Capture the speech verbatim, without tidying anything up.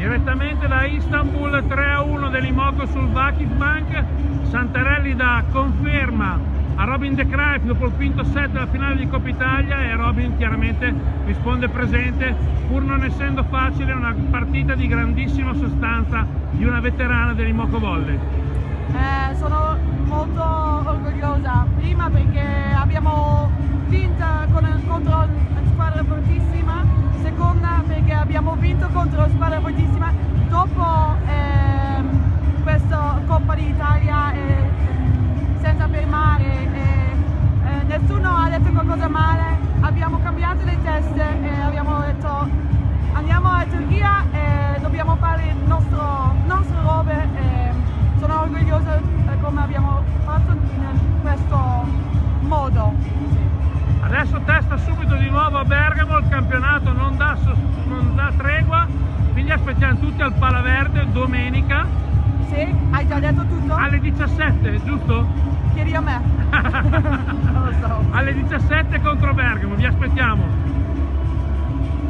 Direttamente da Istanbul, tre a uno dell'Imoco sul Vakifbank. Santarelli dà conferma a Robin De Craif dopo il quinto set della finale di Coppa Italia, e Robin chiaramente risponde presente, pur non essendo facile, una partita di grandissima sostanza di una veterana dell'Imoco Volley. Eh, sono molto orgogliosa, prima perché abbiamo vinto con, contro una squadra fortissima, seconda perché abbiamo vinto contro una squadra fortissima dopo ehm, questa Coppa d'Italia, e senza fermare, e, e nessuno ha detto qualcosa male, abbiamo cambiato le teste e abbiamo detto andiamo a Turchia e dobbiamo fare il nostro, nostre robe, e sono orgogliosa di come abbiamo fatto in questo modo. Adesso testa subito di nuovo a Bergamo, il campionato non dà, non dà tregua, quindi aspettiamo tutti al Palaverde domenica. Sì, hai già detto tutto? Alle diciassette, giusto? Chiedi a me. Non lo so. Alle diciassette contro Bergamo, vi aspettiamo.